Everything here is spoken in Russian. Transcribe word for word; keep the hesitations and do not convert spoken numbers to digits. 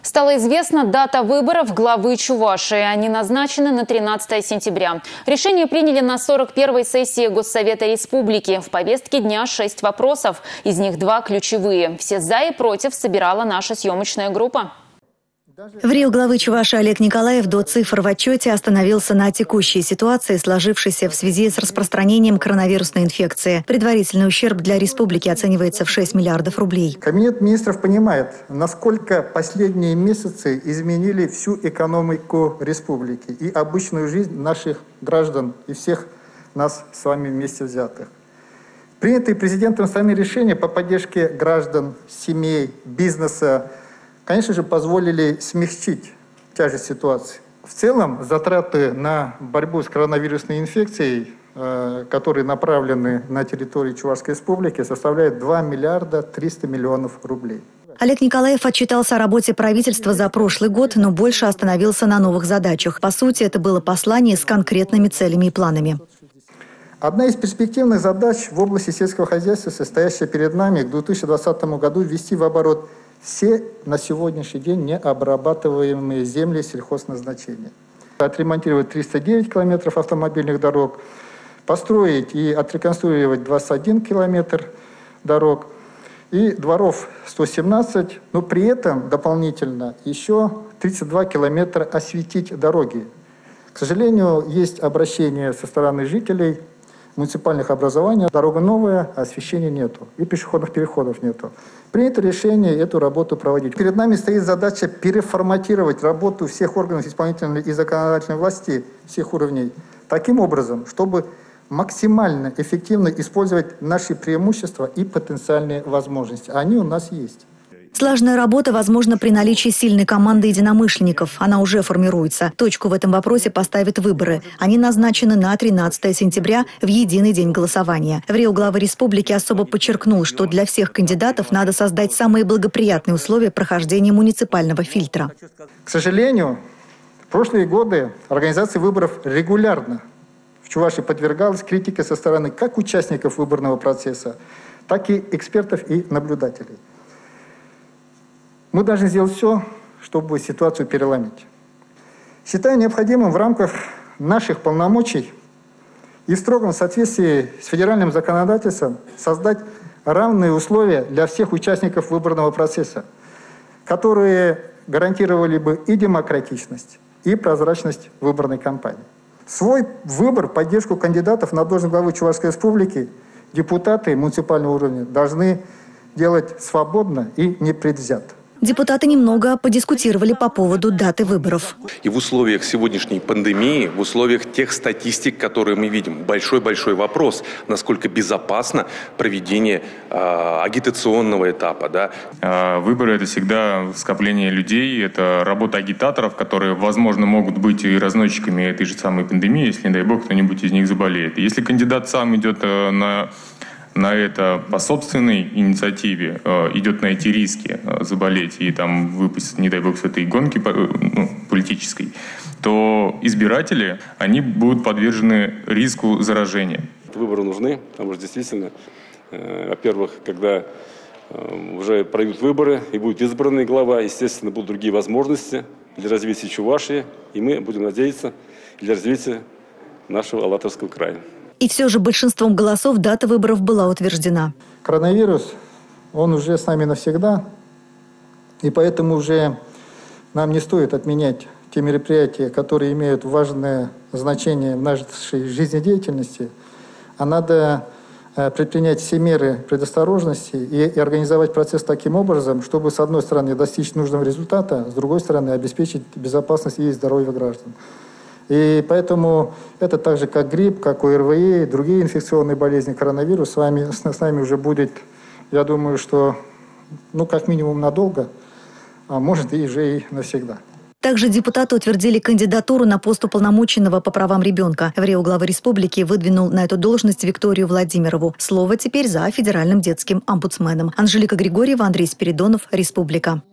Стала известна дата выборов главы Чувашии. Они назначены на тринадцатое сентября. Решение приняли на сорок первой сессии Госсовета Республики. В повестке дня шесть вопросов. Из них два ключевые. Все за и против собирала наша съемочная группа. В Рио главы Чувашии Олег Николаев до цифр в отчете остановился на текущей ситуации, сложившейся в связи с распространением коронавирусной инфекции. Предварительный ущерб для республики оценивается в шесть миллиардов рублей. Кабинет министров понимает, насколько последние месяцы изменили всю экономику республики и обычную жизнь наших граждан и всех нас с вами вместе взятых. Принятые президентом страны решения по поддержке граждан, семей, бизнеса, конечно же, позволили смягчить тяжесть ситуации. В целом, затраты на борьбу с коронавирусной инфекцией, э, которые направлены на территорию Чувашской республики, составляют два миллиарда триста миллионов рублей. Олег Николаев отчитался о работе правительства за прошлый год, но больше остановился на новых задачах. По сути, это было послание с конкретными целями и планами. Одна из перспективных задач в области сельского хозяйства, состоящая перед нами, к две тысячи двадцатому году ввести в оборот все на сегодняшний день необрабатываемые земли сельхозназначения. Отремонтировать триста девять километров автомобильных дорог, построить и отреконструировать двадцать один километр дорог и дворов сто семнадцать, но при этом дополнительно еще тридцать два километра осветить дороги. К сожалению, есть обращение со стороны жителей муниципальных образований. Дорога новая, а освещения нету. И пешеходных переходов нету. Принято решение эту работу проводить. Перед нами стоит задача переформатировать работу всех органов исполнительной и законодательной власти всех уровней таким образом, чтобы максимально эффективно использовать наши преимущества и потенциальные возможности. Они у нас есть. Слаженная работа возможна при наличии сильной команды единомышленников. Она уже формируется. Точку в этом вопросе поставят выборы. Они назначены на тринадцатое сентября в единый день голосования. В Рио глава республики особо подчеркнул, что для всех кандидатов надо создать самые благоприятные условия прохождения муниципального фильтра. К сожалению, в прошлые годы организация выборов регулярно в Чувашии подвергалась критике со стороны как участников выборного процесса, так и экспертов и наблюдателей. Мы должны сделать все, чтобы ситуацию переломить. Считаю необходимым в рамках наших полномочий и в строгом соответствии с федеральным законодательством создать равные условия для всех участников выборного процесса, которые гарантировали бы и демократичность, и прозрачность выборной кампании. Свой выбор, поддержку кандидатов на должность главы Чувашской республики депутаты муниципального уровня должны делать свободно и непредвзято. Депутаты немного подискутировали по поводу даты выборов. И в условиях сегодняшней пандемии, в условиях тех статистик, которые мы видим, большой-большой вопрос, насколько безопасно проведение э, агитационного этапа. Да? Выборы – это всегда скопление людей, это работа агитаторов, которые, возможно, могут быть и разносчиками этой же самой пандемии, если, не дай бог, кто-нибудь из них заболеет. Если кандидат сам идет на... на это по собственной инициативе э, идет на эти риски э, заболеть и там выпустить, не дай бог, с этой гонки э, ну, политической, то избиратели, они будут подвержены риску заражения. Выборы нужны, потому что действительно, э, во-первых, когда э, уже пройдут выборы и будет избранный глава, естественно, будут другие возможности для развития Чувашии, и мы будем надеяться для развития нашего Алатырского края. И все же большинством голосов дата выборов была утверждена. Коронавирус, он уже с нами навсегда, и поэтому уже нам не стоит отменять те мероприятия, которые имеют важное значение в нашей жизнедеятельности, а надо предпринять все меры предосторожности и, и организовать процесс таким образом, чтобы, с одной стороны, достичь нужного результата, с другой стороны, обеспечить безопасность и здоровье граждан. И поэтому это так же, как грипп, как ОРВИ, другие инфекционные болезни, коронавирус с вами, с, с нами уже будет, я думаю, что, ну, как минимум надолго, а может и уже и навсегда. Также депутаты утвердили кандидатуру на пост уполномоченного по правам ребенка. В Рио глава республики выдвинул на эту должность Викторию Владимирову. Слово теперь за федеральным детским омбудсменом. Анжелика Григорьева, Андрей Спиридонов, Республика.